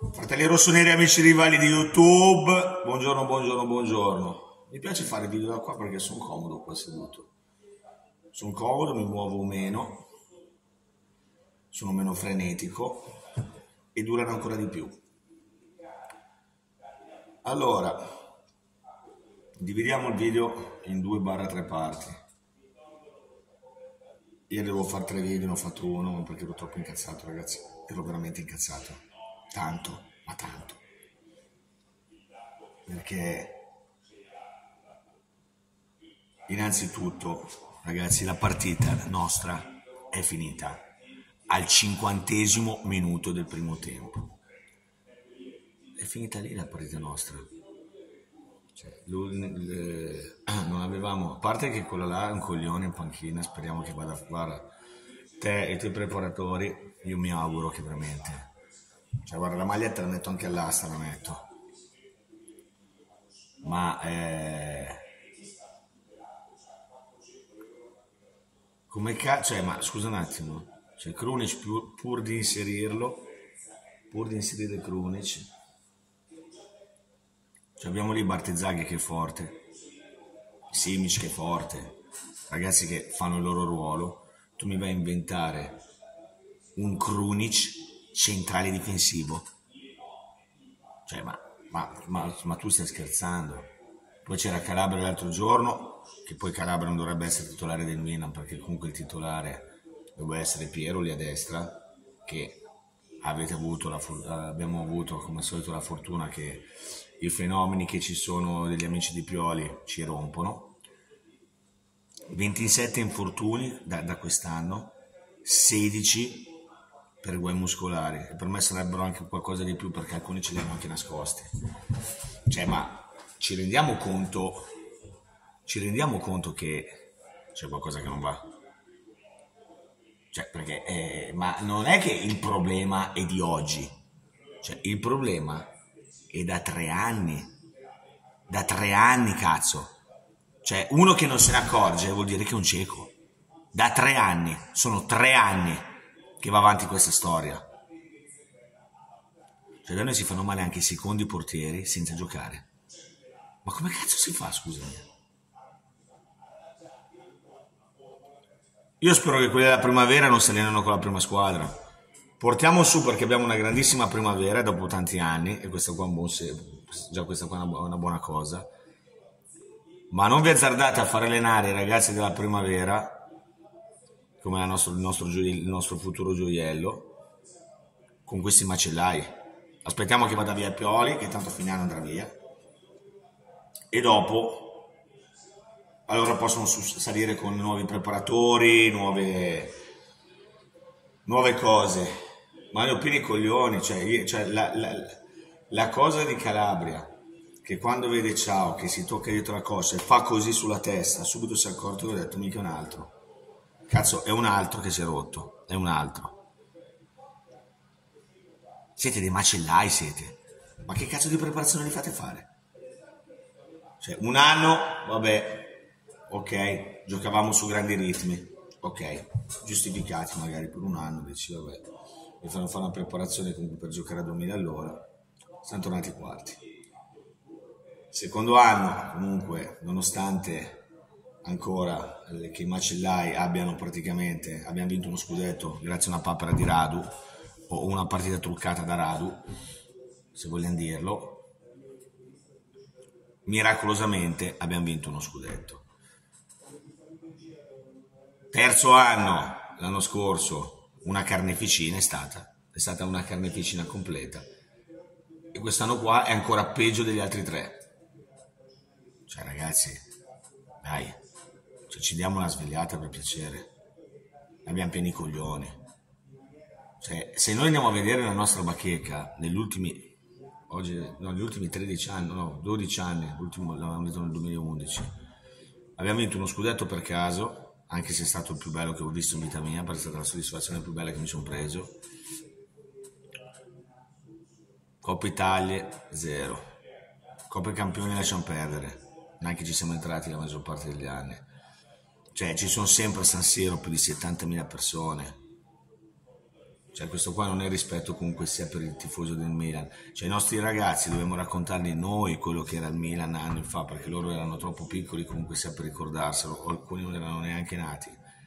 Fratelli rossoneri, amici rivali di YouTube, buongiorno, buongiorno, buongiorno. Mi piace fare video da qua perché sono comodo qua seduto. Sono comodo, mi muovo meno, sono meno frenetico e durano ancora di più. Allora, dividiamo il video in 2/3 parti. Io devo fare 3 video, ne ho fatto uno perché ero troppo incazzato, ragazzi. Ero veramente incazzato. Tanto, ma tanto. Perché innanzitutto, ragazzi, la partita nostra è finita al 50° minuto del primo tempo. È finita lì la partita nostra. Cioè, non avevamo, a parte che quello là è un coglione in panchina, speriamo che vada a fare te e i tuoi preparatori, io mi auguro che veramente, cioè guarda, la maglietta la metto anche all'asta, la metto, ma come cazzo, cioè, ma scusa un attimo, cioè Krunic pur di inserirlo, pur di inserire Krunic, cioè, abbiamo lì Bartezzaghi che è forte, Simic che è forte, ragazzi che fanno il loro ruolo. Tu mi vai a inventare un Krunic centrale difensivo? Cioè, ma tu stai scherzando? Poi c'era Calabria l'altro giorno, che poi Calabria non dovrebbe essere titolare del Milan, perché comunque il titolare doveva essere Piero lì a destra, che abbiamo avuto come al solito la fortuna che i fenomeni che ci sono degli amici di Pioli ci rompono. 27 infortuni da quest'anno, 16 per guai muscolari, e per me sarebbero anche qualcosa di più perché alcuni ce li hanno anche nascosti. Cioè, ma ci rendiamo conto che c'è qualcosa che non va? Cioè, perché, ma non è che il problema è di oggi, cioè il problema è da 3 anni, cazzo. Cioè, uno che non se ne accorge vuol dire che è un cieco. Da 3 anni, sono 3 anni che va avanti questa storia. Cioè, da noi si fanno male anche i secondi portieri senza giocare. Ma come cazzo si fa, scusami? Io spero che quelli della primavera non si allenino con la prima squadra. Portiamo su perché abbiamo una grandissima primavera dopo tanti anni, e questa qua già questa qua è una buona cosa. Ma non vi azzardate a far allenare i ragazzi della primavera, come il nostro futuro gioiello, con questi macellai. Aspettiamo che vada via Pioli, che tanto a fine anno andrà via, e dopo allora possono salire con nuovi preparatori, nuove cose. Ma io pieni i coglioni, cioè la cosa di Calabria, che quando vede Ciao che si tocca dietro la coscia e fa così sulla testa, subito si è accorto che ho detto mica un altro. Cazzo, è un altro che si è rotto, è un altro. Siete dei macellai, siete. Ma che cazzo di preparazione li fate fare? Cioè, un anno, vabbè, ok, giocavamo su grandi ritmi, ok, giustificati magari per un anno, dici vabbè, mi fanno fare una preparazione comunque per giocare a 2000 all'ora, siamo tornati quarti. Secondo anno, comunque, nonostante ancora che i macellai abbiamo vinto uno scudetto grazie a una papera di Radu, o una partita truccata da Radu, se vogliamo dirlo, miracolosamente abbiamo vinto uno scudetto. Terzo anno, l'anno scorso, una carneficina è stata una carneficina completa, e quest'anno qua è ancora peggio degli altri 3. Cioè, ragazzi, dai, cioè, ci diamo una svegliata per piacere, abbiamo pieni i coglioni. Cioè, se noi andiamo a vedere la nostra bacheca negli ultimi 13 anni, no, 12 anni, l'ultimo l'avevamo detto nel 2011, abbiamo vinto uno scudetto per caso, anche se è stato il più bello che ho visto in vita mia, perché è stata la soddisfazione più bella che mi sono preso. Coppa Italia 0, Coppa Campioni lasciamo perdere, neanche ci siamo entrati la maggior parte degli anni. Cioè, ci sono sempre a San Siro più di 70.000 persone, Cioè questo qua non è rispetto comunque sia per il tifoso del Milan. Cioè i nostri ragazzi dobbiamo raccontarli noi quello che era il Milan anni fa, perché loro erano troppo piccoli comunque sia per ricordarselo, o alcuni non erano neanche nati.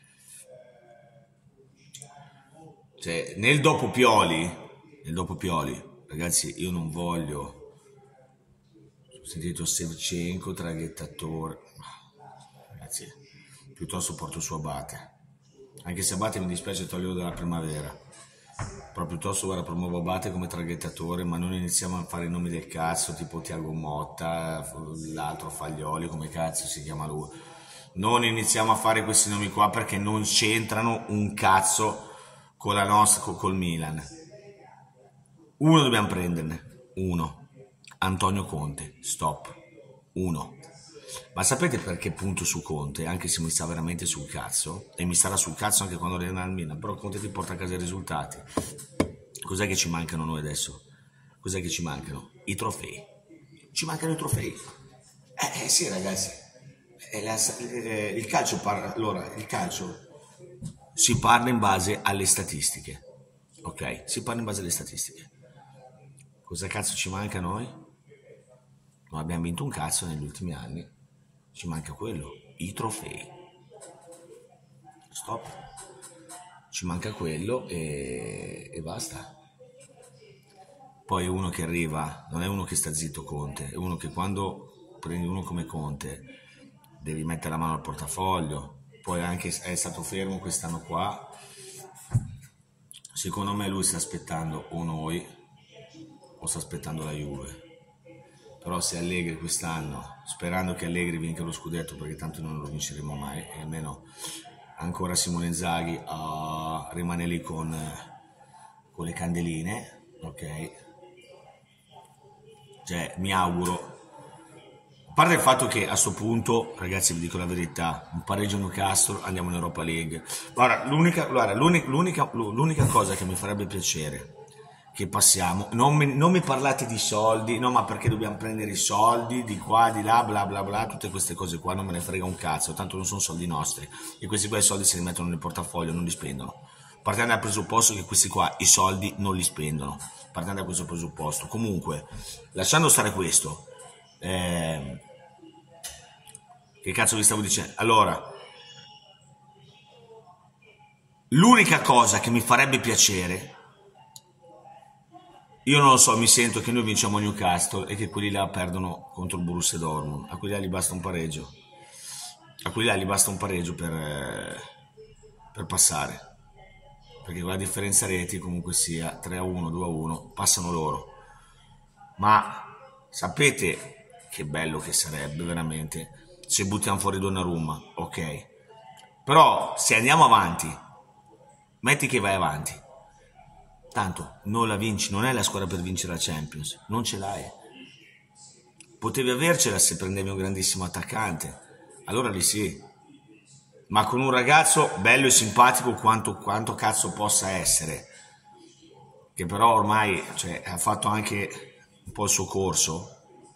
Cioè nel dopo Pioli, ragazzi, io non voglio, ho sentito Shevchenko, traghettatore, ragazzi, piuttosto porto su Abate. Anche se Abate mi dispiace toglierlo dalla primavera. Però piuttosto guarda, promuovo Abate come traghettatore, ma non iniziamo a fare i nomi del cazzo tipo Tiago Motta, l'altro Faglioli, come cazzo si chiama lui. Non iniziamo a fare questi nomi qua perché non c'entrano un cazzo con la nostra, col Milan. Uno dobbiamo prenderne, uno. Antonio Conte, stop. Uno. Ma sapete perché punto su Conte? Anche se mi sta veramente sul cazzo, e mi starà sul cazzo anche quando arriverà al Milan, però Conte ti porta a casa i risultati. Cos'è che ci mancano noi adesso? Cos'è che ci mancano? I trofei. Ci mancano i trofei. Sì ragazzi, il calcio allora, il calcio si parla in base alle statistiche, ok? Si parla in base alle statistiche. Cosa cazzo ci manca a noi? Non abbiamo vinto un cazzo negli ultimi anni. Ci manca quello, i trofei. Stop. Ci manca quello e basta. Poi è uno che arriva, non è uno che sta zitto Conte, è uno che quando prendi uno come Conte devi mettere la mano al portafoglio. Poi anche è stato fermo quest'anno qua. Secondo me lui sta aspettando o noi o sta aspettando la Juve. Però se Allegri quest'anno, sperando che Allegri vinca lo scudetto, perché tanto non lo vinceremo mai, e almeno ancora Simone Inzaghi rimane lì con le candeline, ok? Cioè mi auguro, a parte il fatto che a sto punto, ragazzi vi dico la verità, un pareggio Newcastle, andiamo in Europa League. Guarda, l'unica cosa che mi farebbe piacere che passiamo, non mi parlate di soldi, no, ma perché dobbiamo prendere i soldi di qua, di là, bla bla bla, tutte queste cose qua non me ne frega un cazzo, tanto non sono soldi nostri e questi qua i soldi se li mettono nel portafoglio, non li spendono. Partendo dal presupposto che questi qua i soldi non li spendono, partendo da questo presupposto. Comunque, lasciando stare questo, che cazzo vi stavo dicendo? Allora, l'unica cosa che mi farebbe piacere, io non lo so, mi sento che noi vinciamo Newcastle e che quelli là perdono contro il Borussia Dortmund. A quelli là gli basta un pareggio. A quelli là gli basta un pareggio per passare. Perché con la differenza reti comunque sia 3-1, 2-1, passano loro. Ma sapete che bello che sarebbe veramente se buttiamo fuori Donnarumma, ok. Però se andiamo avanti, metti che vai avanti, tanto non la vinci, non è la squadra per vincere la Champions, non ce l'hai. Potevi avercela se prendevi un grandissimo attaccante, allora lì sì, ma con un ragazzo bello e simpatico quanto cazzo possa essere, che però ormai cioè, ha fatto anche un po' il suo corso,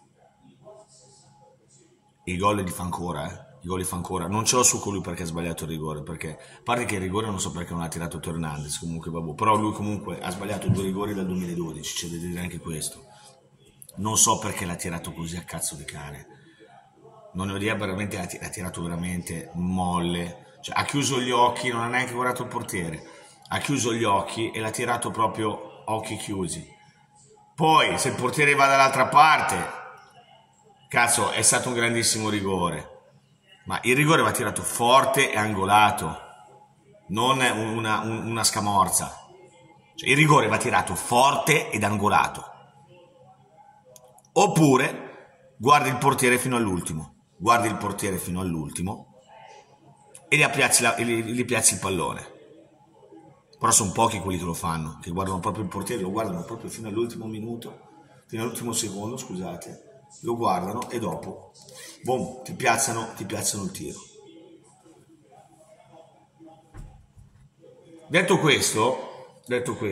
i gol li fa ancora, i gol li fa ancora. Non ce l'ho su con lui perché ha sbagliato il rigore, perché a parte che il rigore non so perché non ha tirato Hernandez, comunque vabbè, però lui comunque ha sbagliato 2 rigori dal 2012, c'è da dire anche questo. Non so perché l'ha tirato così a cazzo di cane. Non ne ho idea, veramente l'ha tirato veramente molle, cioè ha chiuso gli occhi, non ha neanche guardato il portiere, ha chiuso gli occhi e l'ha tirato proprio a occhi chiusi. Poi se il portiere va dall'altra parte, cazzo, è stato un grandissimo rigore, ma il rigore va tirato forte e angolato, non una scamorza. Cioè, il rigore va tirato forte ed angolato. Oppure guardi il portiere fino all'ultimo, e gli piazzi il pallone. Però sono pochi quelli che lo fanno, che guardano proprio il portiere, lo guardano proprio fino all'ultimo minuto, fino all'ultimo secondo, scusate, lo guardano e dopo, boom, ti piazzano il tiro. Detto questo,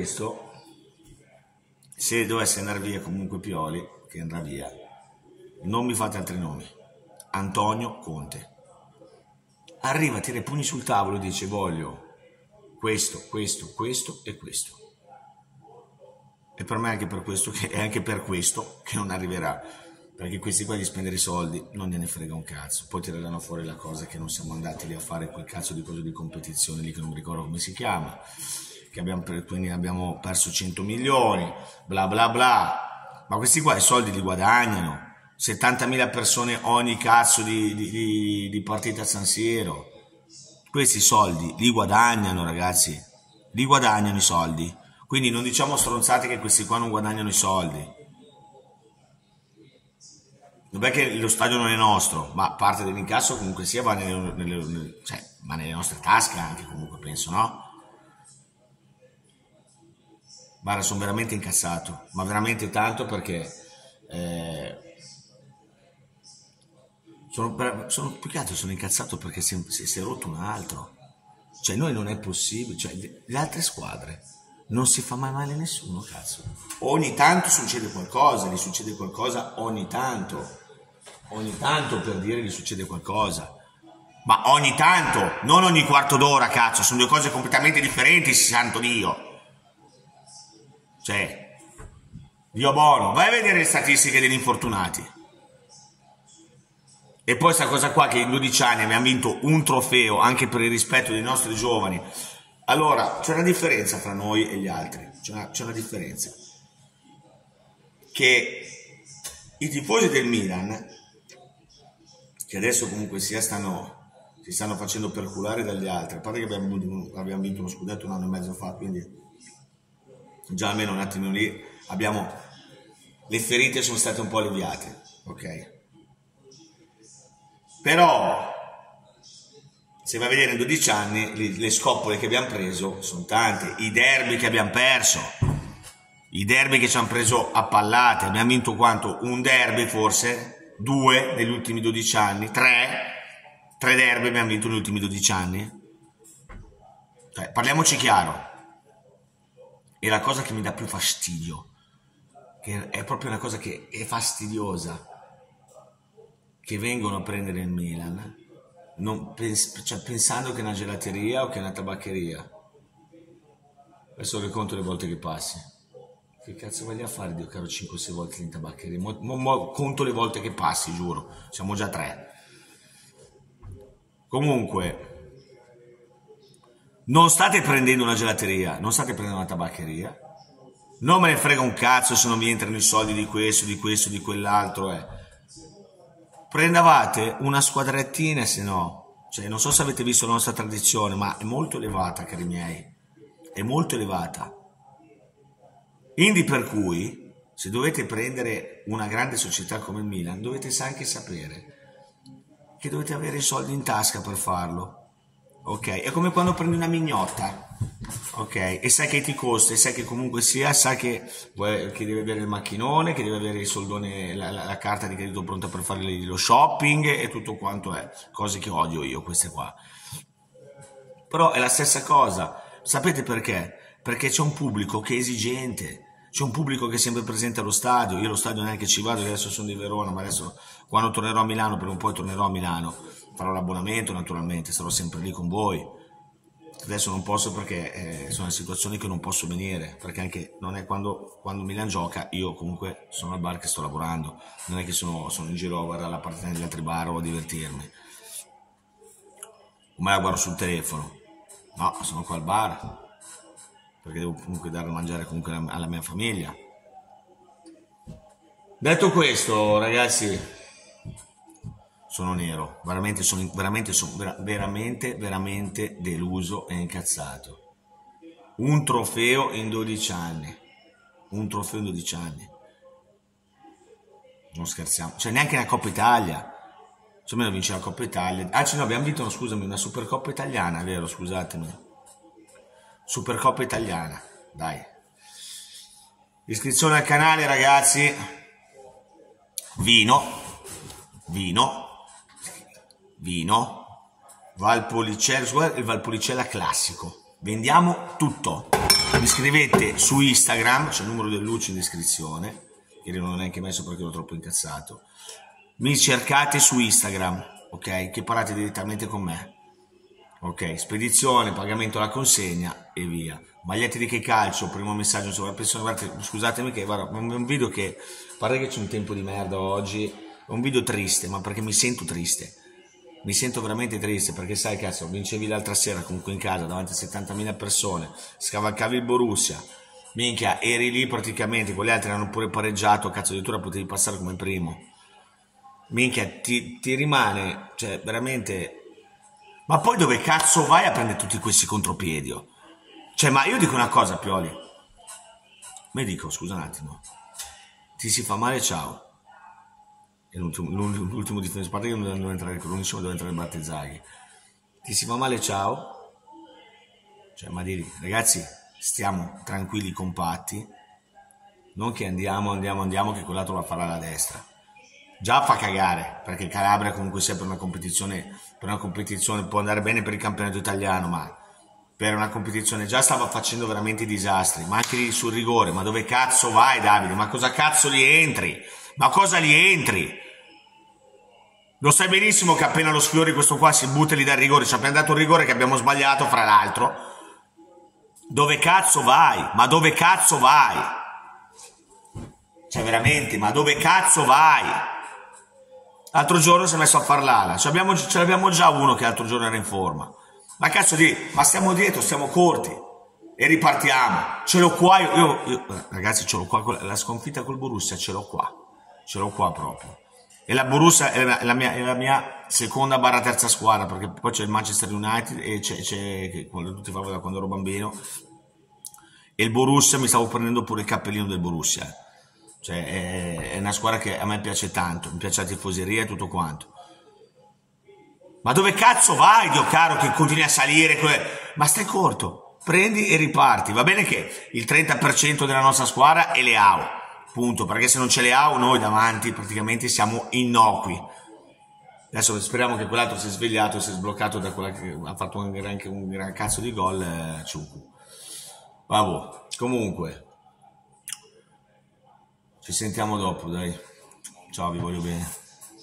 se dovesse andare via comunque Pioli, che andrà via, non mi fate altri nomi. Antonio Conte. Arriva, tira i pugni sul tavolo e dice voglio questo, questo, questo e questo. E per me è anche per questo che non arriverà, perché questi qua di spendere i soldi non gliene frega un cazzo. Poi tireranno fuori la cosa che non siamo andati lì a fare quel cazzo di cosa di competizione lì che non mi ricordo come si chiama, quindi abbiamo perso 100 milioni, bla bla bla. Ma questi qua i soldi li guadagnano, 70.000 persone ogni cazzo di partita a San Siro. Questi soldi li guadagnano, ragazzi, li guadagnano i soldi. Quindi non diciamo stronzate che questi qua non guadagnano i soldi. Non è che lo stadio non è nostro, ma parte dell'incasso comunque sia va nelle nostre tasche anche, comunque penso, no? Guarda, sono veramente incazzato, ma veramente tanto, perché sono più che altro sono incazzato perché si è rotto un altro. Cioè, noi non è possibile, cioè le altre squadre non si fa mai male nessuno, cazzo. Ogni tanto succede qualcosa, gli succede qualcosa ogni tanto, per dire gli succede qualcosa, ma ogni tanto, non ogni quarto d'ora, cazzo, sono due cose completamente differenti, santo Dio. Cioè, Dio buono, vai a vedere le statistiche degli infortunati. E poi sta cosa qua che in 12 anni abbiamo vinto un trofeo anche per il rispetto dei nostri giovani. Allora, c'è una differenza fra noi e gli altri, c'è una differenza, che i tifosi del Milan, che adesso comunque si stanno facendo perculare dagli altri, a parte che abbiamo vinto uno scudetto un anno e mezzo fa, quindi già almeno un attimo lì le ferite sono state un po' alleviate, ok? Però se vai a vedere in 12 anni le scoppole che abbiamo preso sono tante, i derby che abbiamo perso, i derby che ci hanno preso a pallate. Abbiamo vinto quanto? Un derby forse? 2 negli ultimi 12 anni? 3 derby abbiamo vinto negli ultimi 12 anni? Cioè, parliamoci chiaro. E la cosa che mi dà più fastidio, che è proprio una cosa che è fastidiosa, che vengono a prendere il Milan pensando che è una gelateria o che è una tabaccheria. Adesso riconto le volte che passi. Che cazzo vai a fare, Dio caro, 5-6 volte in tabaccheria? Conto le volte che passi, giuro. Siamo già 3. Comunque, non state prendendo una gelateria, non state prendendo una tabaccheria. Non me ne frega un cazzo se non vi entrano i soldi di questo, di quell'altro. Prendavate una squadrettina, se no, cioè non so se avete visto la nostra tradizione, ma è molto elevata, cari miei, è molto elevata. Quindi per cui, se dovete prendere una grande società come il Milan, dovete anche sapere che dovete avere i soldi in tasca per farlo, ok? È come quando prendi una mignotta, ok? E sai che ti costa, e sai che comunque sia, sai che deve avere il macchinone, che deve avere i soldoni, la carta di credito pronta per fare lo shopping e tutto quanto è. Cose che odio io, queste qua. Però è la stessa cosa. Sapete perché? Perché c'è un pubblico che è esigente, c'è un pubblico che è sempre presente allo stadio. Io allo stadio neanche ci vado, adesso sono di Verona, ma adesso quando tornerò a Milano, per un po' tornerò a Milano, farò l'abbonamento naturalmente, sarò sempre lì con voi. Adesso non posso perché sono in situazioni che non posso venire, perché anche non è quando Milan gioca, io comunque sono al bar che sto lavorando, non è che sono in giro a guardare la partita negli altri bar o a divertirmi, o me la guardo sul telefono. No, sono qua al bar perché devo comunque dare da mangiare comunque alla mia famiglia. Detto questo, ragazzi, sono nero, sono veramente deluso e incazzato. Un trofeo in 12 anni, non scherziamo, cioè neanche una Coppa Italia, cioè almeno vince la Coppa Italia. Ah, no, abbiamo vinto, scusami, una Supercoppa italiana, è vero, scusatemi. Supercoppa italiana, dai. Iscrizione al canale, ragazzi. Vino, Valpolicella, il Valpolicella classico. Vendiamo tutto. Mi scrivete su Instagram, c'è il numero del Luci in descrizione, che io non l'ho neanche messo perché ero troppo incazzato. Mi cercate su Instagram, ok? Che parlate direttamente con me. Ok, spedizione, pagamento alla consegna e via. Magliette di Che Calcio, primo messaggio sulla persona. Guardate, scusatemi che guarda, è un video che, a parte che c'è un tempo di merda oggi, è un video triste, ma perché mi sento triste. Mi sento veramente triste perché sai, cazzo, vincevi l'altra sera comunque in casa davanti a 70.000 persone, scavalcavi il Borussia, minchia, eri lì praticamente, quegli altri hanno pure pareggiato, cazzo, addirittura potevi passare come primo. Minchia, ti rimane, cioè, veramente. Ma poi dove cazzo vai a prendere tutti questi contropiedi? Oh? Cioè, ma io dico una cosa, Pioli. Mi dico, scusa un attimo. Ti si fa male, ciao. È l'ultimo difensore, a parte che non devono entrare, l'unico deve entrare Battezaghi. Ti si fa male, ciao. Cioè, ma dire, ragazzi, stiamo tranquilli, compatti. Non che andiamo, che quell'altro la farà alla destra. Già fa cagare, perché Calabria comunque sia per una competizione può andare bene per il campionato italiano, ma per una competizione già stava facendo veramente disastri, ma anche lì sul rigore, ma dove cazzo vai Davide? Ma cosa cazzo li entri? Ma cosa li entri? Lo sai benissimo che appena lo Sfiori questo qua si butta lì dal rigore, ci ha appena dato un rigore che abbiamo sbagliato fra l'altro. Dove cazzo vai? Ma dove cazzo vai? Cioè veramente, ma dove cazzo vai? L'altro giorno si è messo a far l'ala, ce l'abbiamo già uno che l'altro giorno era in forma. Ma cazzo ma stiamo dietro, stiamo corti e ripartiamo. Ce l'ho qua, ragazzi, ce l'ho qua, la sconfitta col Borussia ce l'ho qua proprio. E la Borussia è la mia seconda barra terza squadra, perché poi c'è il Manchester United e c'è tutti fanno da quando ero bambino. E il Borussia, mi stavo prendendo pure il cappellino del Borussia. Cioè, è una squadra che a me piace tanto, mi piace la tifoseria e tutto quanto. Ma dove cazzo vai, Dio caro, che continui a salire? Ma stai corto, prendi e riparti. Va bene che il 30% della nostra squadra è Leao, punto, perché se non c'è Leao noi davanti praticamente siamo innocui. Adesso speriamo che quell'altro si è svegliato, si è sbloccato da quella che ha fatto anche un gran cazzo di gol, Ciucu. Vabbè, comunque. Ci sentiamo dopo, dai. Ciao, vi voglio bene.